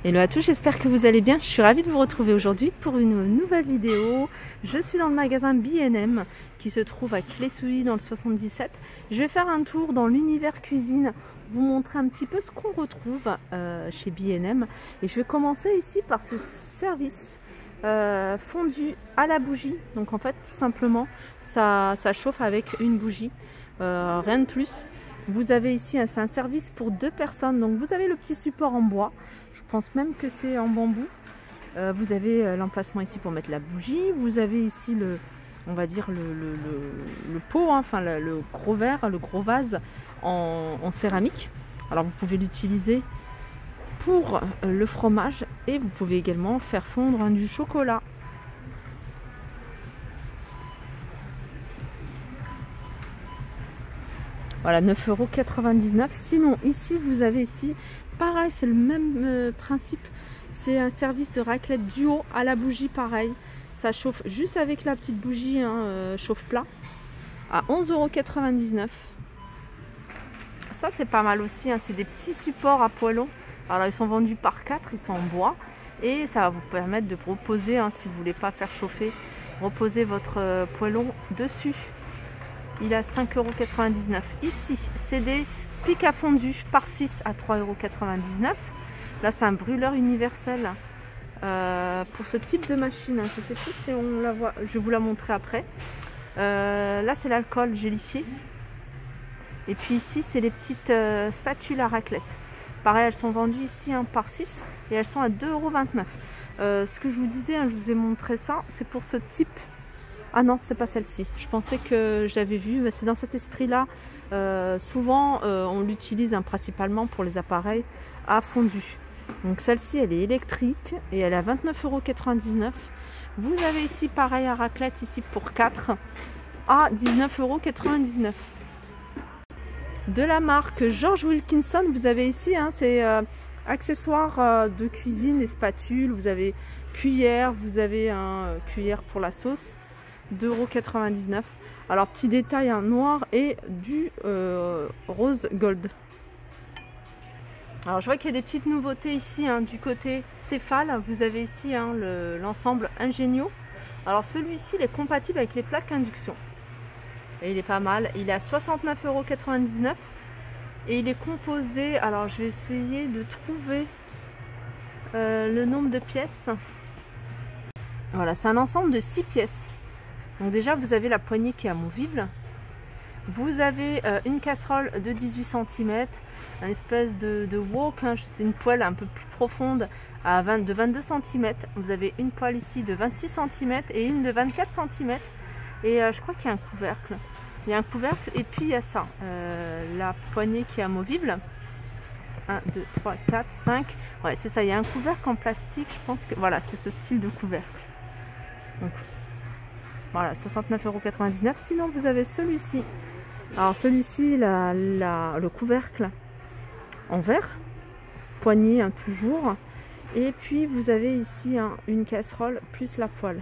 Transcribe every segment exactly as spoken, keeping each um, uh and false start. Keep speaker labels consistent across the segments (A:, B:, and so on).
A: Hello à tous, j'espère que vous allez bien. Je suis ravie de vous retrouver aujourd'hui pour une nouvelle vidéo. Je suis dans le magasin B and M qui se trouve à Clé-Souilly dans le soixante-dix-sept. Je vais faire un tour dans l'univers cuisine, vous montrer un petit peu ce qu'on retrouve euh, chez B and M. Et je vais commencer ici par ce service euh, fondu à la bougie. Donc en fait, tout simplement, ça, ça chauffe avec une bougie, euh, rien de plus. Vous avez ici, c'est un service pour deux personnes, donc vous avez le petit support en bois, je pense même que c'est en bambou. Euh, vous avez euh, l'emplacement ici pour mettre la bougie, vous avez ici le, on va dire le, le, le, le pot, hein, enfin le, le gros verre, le gros vase en, en céramique. Alors vous pouvez l'utiliser pour euh, le fromage et vous pouvez également faire fondre hein, du chocolat. Voilà, neuf euros quatre-vingt-dix-neuf. Sinon, ici, vous avez ici, pareil, c'est le même euh, principe. C'est un service de raclette duo à la bougie, pareil. Ça chauffe juste avec la petite bougie, hein, euh, chauffe-plat, à onze euros quatre-vingt-dix-neuf. Ça, c'est pas mal aussi. Hein, c'est des petits supports à poêlons. Alors, ils sont vendus par quatre, ils sont en bois. Et ça va vous permettre de reposer, hein, si vous ne voulez pas faire chauffer, reposer votre euh, poêlon dessus. Il a cinq euros quatre-vingt-dix-neuf. Ici, c'est des pics à fondu par six à trois euros quatre-vingt-dix-neuf. Là, c'est un brûleur universel euh, pour ce type de machine. Je ne sais plus si on la voit. Je vais vous la montrer après. Euh, là, c'est l'alcool gélifié. Et puis ici, c'est les petites euh, spatules à raclette. Pareil, elles sont vendues ici hein, par six et elles sont à deux euros vingt-neuf. Euh, ce que je vous disais, hein, je vous ai montré ça, c'est pour ce type. Ah non, c'est pas celle-ci. Je pensais que j'avais vu, mais c'est dans cet esprit-là. Euh, souvent, euh, on l'utilise hein, principalement pour les appareils à fondu. Donc celle-ci, elle est électrique et elle est à vingt-neuf euros quatre-vingt-dix-neuf. Vous avez ici, pareil, à raclette, ici pour quatre à dix-neuf euros quatre-vingt-dix-neuf. De la marque George Wilkinson, vous avez ici, hein, c'est euh, accessoires euh, de cuisine, des spatules, vous avez cuillère, vous avez un euh, cuillère pour la sauce. deux euros quatre-vingt-dix-neuf. Alors petit détail hein, noir et du euh, rose gold. Alors je vois qu'il y a des petites nouveautés ici hein, du côté Tefal. Vous avez ici hein, l'ensemble le, Ingenio. Alors celui-ci il est compatible avec les plaques induction. Et il est pas mal. Il est à soixante-neuf euros quatre-vingt-dix-neuf. Et il est composé. Alors je vais essayer de trouver euh, le nombre de pièces. Voilà, c'est un ensemble de six pièces. Donc déjà, vous avez la poignée qui est amovible. Vous avez euh, une casserole de dix-huit centimètres, un espèce de, de wok, hein, c'est une poêle un peu plus profonde à vingt, de vingt-deux centimètres. Vous avez une poêle ici de vingt-six centimètres et une de vingt-quatre centimètres. Et euh, je crois qu'il y a un couvercle. Il y a un couvercle et puis il y a ça, euh, la poignée qui est amovible. un, deux, trois, quatre, cinq. Ouais, c'est ça, il y a un couvercle en plastique. Je pense que voilà, c'est ce style de couvercle. Donc, voilà, soixante-neuf euros quatre-vingt-dix-neuf. Sinon, vous avez celui-ci. Alors, celui-ci, la, la, le couvercle en verre, poignée hein, toujours. Et puis, vous avez ici hein, une casserole plus la poêle.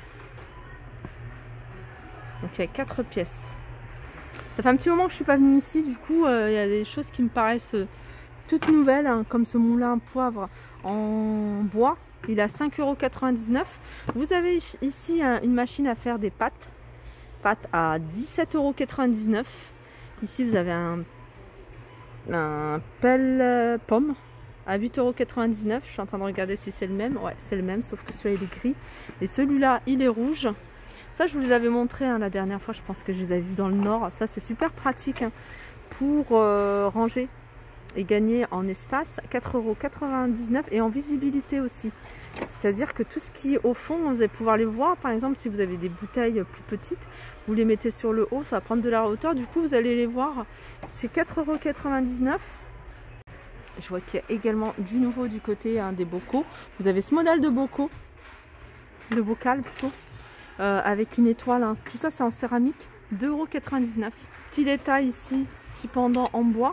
A: Donc, il y a quatre pièces. Ça fait un petit moment que je ne suis pas venue ici. Du coup, euh, il y a des choses qui me paraissent euh, toutes nouvelles, hein, comme ce moulin à poivre en bois. Il est à cinq euros quatre-vingt-dix-neuf. Vous avez ici hein, une machine à faire des pâtes. Pâtes à dix-sept euros quatre-vingt-dix-neuf. Ici, vous avez un, un pelle euh, pomme à huit euros quatre-vingt-dix-neuf. Je suis en train de regarder si c'est le même. Ouais, c'est le même, sauf que celui-là, il est gris. Et celui-là, il est rouge. Ça, je vous les avais montré hein, la dernière fois. Je pense que je les avais vus dans le Nord. Ça, c'est super pratique hein, pour euh, ranger et gagner en espace, quatre euros quatre-vingt-dix-neuf, et en visibilité aussi. C'est-à-dire que tout ce qui est au fond, vous allez pouvoir les voir. Par exemple, si vous avez des bouteilles plus petites, vous les mettez sur le haut, ça va prendre de la hauteur. Du coup, vous allez les voir. C'est quatre euros quatre-vingt-dix-neuf. Je vois qu'il y a également du nouveau du côté hein, des bocaux. Vous avez ce modèle de bocaux, de bocal plutôt, euh, avec une étoile. Hein. Tout ça, c'est en céramique, deux euros quatre-vingt-dix-neuf. Petit détail ici, petit pendant en bois.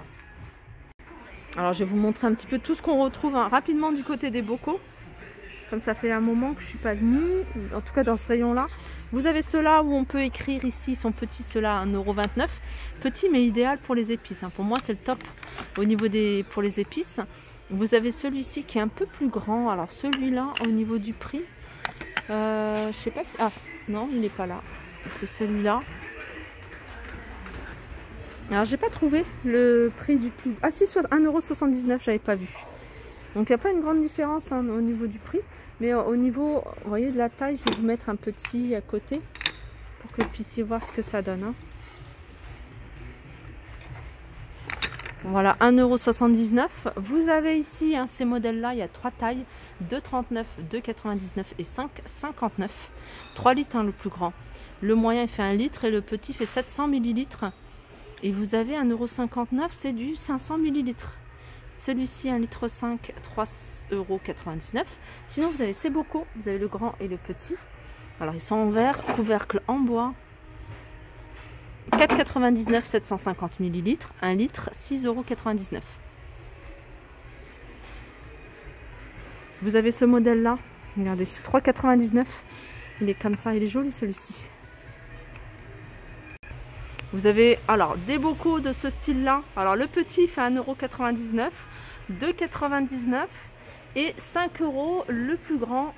A: Alors je vais vous montrer un petit peu tout ce qu'on retrouve hein, rapidement du côté des bocaux. Comme ça fait un moment que je ne suis pas venue, en tout cas dans ce rayon là. Vous avez ceux-là où on peut écrire ici, ils sont petits, ceux-là un euro vingt-neuf. Petit mais idéal pour les épices. Hein. Pour moi c'est le top au niveau des pour les épices. Vous avez celui-ci qui est un peu plus grand. Alors celui-là, au niveau du prix, euh, je sais pas si... Ah, non, il n'est pas là. C'est celui-là. Alors, j'ai pas trouvé le prix du plus... Ah si, un euro soixante-dix-neuf, j'avais pas vu. Donc, il n'y a pas une grande différence hein, au niveau du prix. Mais au niveau, vous voyez, de la taille, je vais vous mettre un petit à côté pour que vous puissiez voir ce que ça donne. Hein. Voilà, un euro soixante-dix-neuf. Vous avez ici, hein, ces modèles-là, il y a trois tailles, deux trente-neuf, deux quatre-vingt-dix-neuf et cinq cinquante-neuf. trois litres, hein, le plus grand. Le moyen, il fait un litre et le petit fait sept cents millilitres. Et vous avez un euro cinquante-neuf, c'est du cinq cents millilitres. Celui-ci, un litre cinq, trois euros quatre-vingt-dix-neuf. Sinon, vous avez ces bocaux, vous avez le grand et le petit. Alors, ils sont en verre, couvercle en bois. quatre quatre-vingt-dix-neuf, sept cent cinquante millilitres. un litre, six euros quatre-vingt-dix-neuf. Vous avez ce modèle-là. Regardez, trois quatre-vingt-dix-neuf. Il est comme ça, il est joli celui-ci. Vous avez alors des bocaux de ce style-là. Alors le petit fait un euro quatre-vingt-dix-neuf, deux quatre-vingt-dix-neuf et cinq euros le plus grand.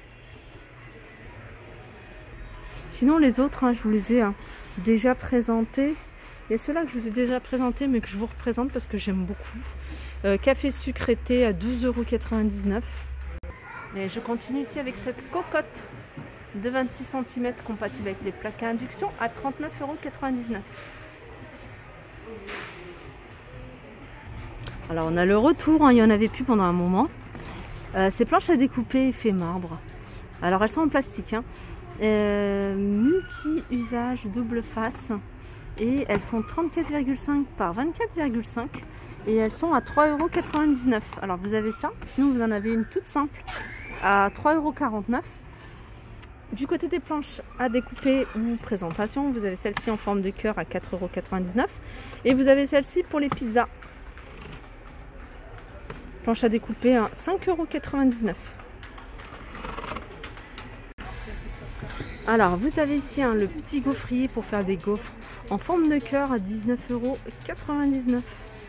A: Sinon les autres, hein, je vous les ai hein, déjà présentés. Il y a ceux-là que je vous ai déjà présentés mais que je vous représente parce que j'aime beaucoup. Euh, café sucrété à douze euros quatre-vingt-dix-neuf. Et je continue ici avec cette cocotte de vingt-six centimètres compatible avec les plaques à induction à trente-neuf euros quatre-vingt-dix-neuf. Alors on a le retour, hein, il n'y en avait plus pendant un moment. Euh, ces planches à découper effet marbre. Alors elles sont en plastique, hein. euh, multi-usage double face et elles font trente-quatre virgule cinq par vingt-quatre virgule cinq et elles sont à trois euros quatre-vingt-dix-neuf. Alors vous avez ça, sinon vous en avez une toute simple à trois euros quarante-neuf. Du côté des planches à découper ou présentation, vous avez celle-ci en forme de cœur à quatre euros quatre-vingt-dix-neuf et vous avez celle-ci pour les pizzas. Planche à découper à cinq euros quatre-vingt-dix-neuf. Alors vous avez ici hein, le petit gaufrier pour faire des gaufres en forme de cœur à dix-neuf euros quatre-vingt-dix-neuf.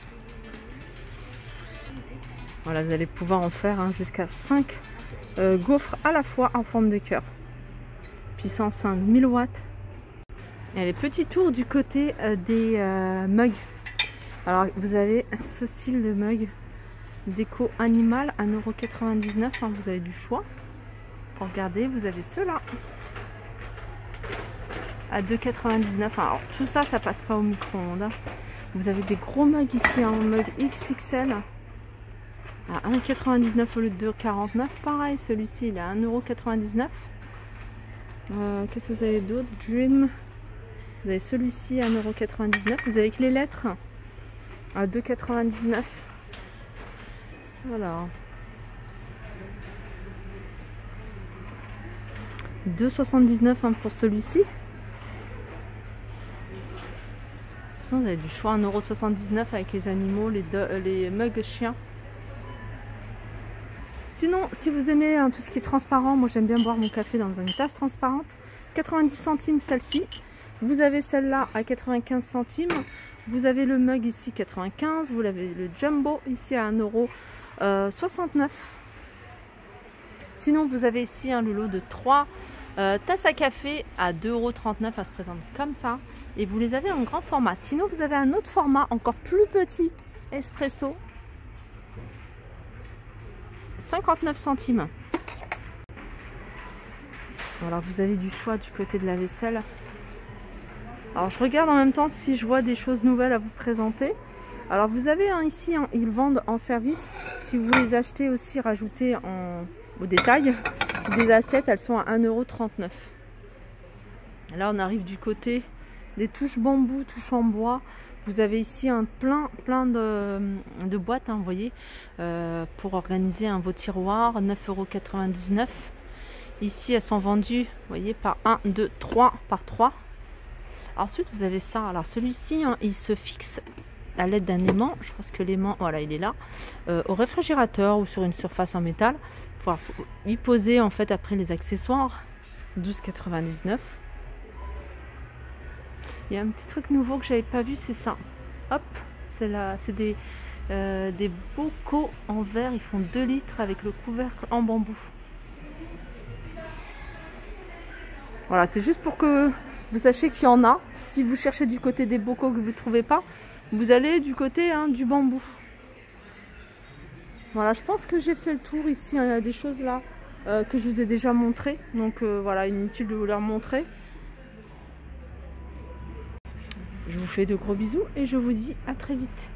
A: Voilà, vous allez pouvoir en faire hein, jusqu'à cinq euh, gaufres à la fois en forme de cœur. Puissance hein, mille watts. Et les petits tours du côté euh, des euh, mugs. Alors vous avez ce style de mug déco animal à un euro quatre-vingt-dix-neuf. Hein, vous avez du choix. Pour regarder, vous avez ceux-là à deux quatre-vingt-dix-neuf. Alors tout ça, ça passe pas au micro-ondes. Hein. Vous avez des gros mugs ici, un hein, mug X X L à un euro quatre-vingt-dix-neuf au lieu de deux euros quarante-neuf. Pareil, celui-ci il est à un euro quatre-vingt-dix-neuf. Euh, Qu'est-ce que vous avez d'autre? Dream. Vous avez celui-ci à un euro quatre-vingt-dix-neuf. Vous avez que les lettres à deux euros quatre-vingt-dix-neuf. Voilà. deux euros soixante-dix-neuf hein, pour celui-ci. Sinon, vous avez du choix à un euro soixante-dix-neuf avec les animaux, les, les mugs chiens. Sinon, si vous aimez hein, tout ce qui est transparent, moi j'aime bien boire mon café dans une tasse transparente. quatre-vingt-dix centimes celle-ci. Vous avez celle-là à quatre-vingt-quinze centimes. Vous avez le mug ici quatre-vingt-quinze. Vous avez le jumbo ici à un euro soixante-neuf. Sinon, vous avez ici hein, le lot de trois euh, tasses à café à deux euros trente-neuf. Elle se présente comme ça. Et vous les avez en grand format. Sinon, vous avez un autre format encore plus petit, espresso. cinquante-neuf centimes. Alors vous avez du choix du côté de la vaisselle. Alors je regarde en même temps si je vois des choses nouvelles à vous présenter. Alors vous avez hein, ici, hein, ils vendent en service. Si vous les achetez aussi, rajoutez en, au détail. Des assiettes, elles sont à un euro trente-neuf. Là on arrive du côté des touches bambou, touches en bois. Vous avez ici un plein, plein de, de boîtes, hein, vous voyez, euh, pour organiser un, vos tiroirs, neuf euros quatre-vingt-dix-neuf. Ici, elles sont vendues, vous voyez, par un, deux, trois, par trois. Ensuite, vous avez ça. Alors, celui-ci, hein, il se fixe à l'aide d'un aimant. Je pense que l'aimant, voilà, il est là, euh, au réfrigérateur ou sur une surface en métal. Pour y poser, en fait, après les accessoires, douze quatre-vingt-dix-neuf. Il y a un petit truc nouveau que j'avais pas vu, c'est ça. Hop, c'est là, c'est des euh, des bocaux en verre, ils font deux litres avec le couvercle en bambou. Voilà, c'est juste pour que vous sachiez qu'il y en a. Si vous cherchez du côté des bocaux que vous ne trouvez pas, vous allez du côté hein, du bambou. Voilà, je pense que j'ai fait le tour ici. Hein, il y a des choses là euh, que je vous ai déjà montrées. Donc euh, voilà, inutile de vous les remontrer. Je vous fais de gros bisous et je vous dis à très vite.